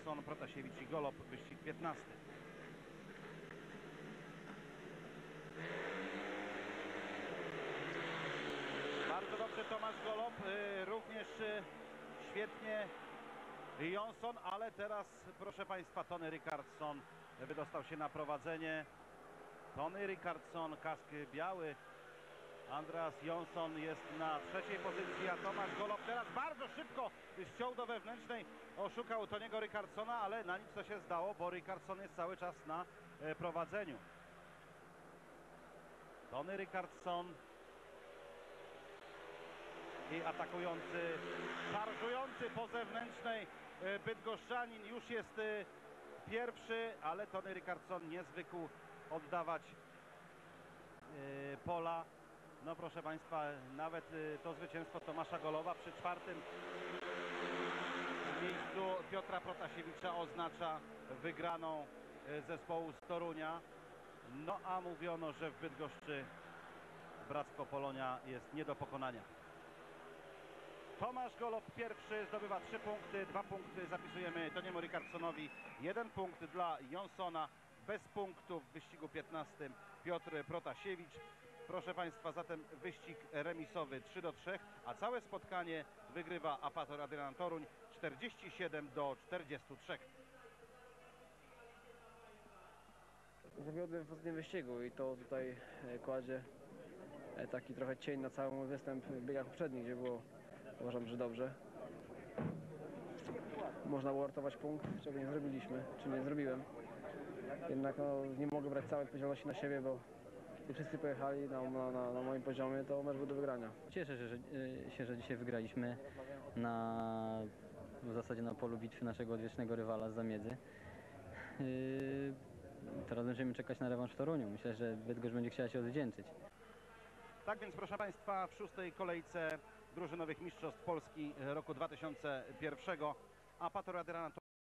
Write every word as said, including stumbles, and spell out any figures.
Rychardson, Protasiewicz i Golob, wyścig piętnasty. Bardzo dobrze Tomasz Golob, również świetnie Jonsson, ale teraz, proszę Państwa, Tony Rychardson wydostał się na prowadzenie. Tony Rychardson, kask biały. Andreas Jonsson jest na trzeciej pozycji, a Tomasz Golob teraz bardzo szybko ściął do wewnętrznej, oszukał Tony'ego Rychardsona, ale na nic to się zdało, bo Rychardson jest cały czas na prowadzeniu. Tony Rychardson i atakujący, szarżujący po zewnętrznej bydgoszczanin już jest pierwszy, ale Tony Rychardson nie zwykł oddawać pola. No proszę Państwa, nawet to zwycięstwo Tomasza Goloba przy czwartym miejscu Piotra Protasiewicza oznacza wygraną zespołu z Torunia. No a mówiono, że w Bydgoszczy Bractwo Polonia jest nie do pokonania. Tomasz Golob pierwszy zdobywa trzy punkty, dwa punkty zapisujemy Tony'emu Rychardsonowi, jeden punkt dla Jonssona, bez punktów w wyścigu piętnastym Piotr Protasiewicz. Proszę Państwa, zatem wyścig remisowy trzy do trzech, a całe spotkanie wygrywa Apator Adrian Toruń czterdzieści siedem do czterdziestu trzech. Zawiodłem w ostatnim wyścigu i to tutaj kładzie taki trochę cień na cały mój występ w biegach poprzednich, gdzie było, uważam, że dobrze. Można było ratować punkt, czego nie zrobiliśmy, czy nie zrobiłem. Jednak no, nie mogę brać całej odpowiedzialności na siebie, bo gdy wszyscy pojechali na, na, na, na moim poziomie, to mecz był do wygrania. Cieszę się, że, się, że dzisiaj wygraliśmy na, w zasadzie na polu bitwy naszego odwiecznego rywala z Zamiedzy. Yy, teraz będziemy czekać na rewanż w Toruniu. Myślę, że Bydgoszcz będzie chciała się odwdzięczyć. Tak więc, proszę Państwa, w szóstej kolejce drużynowych mistrzostw Polski roku dwa tysiące pierwszego Apator Adrian Toruń